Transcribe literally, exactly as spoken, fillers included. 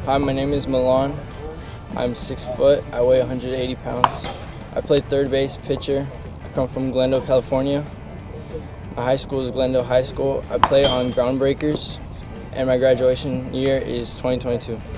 Hi, my name is Milan. I'm six foot. I weigh one hundred eighty pounds. I play third base, pitcher. I come from Glendale, California. My high school is Glendale High School. I play on Groundbreakers, and my graduation year is twenty twenty-two.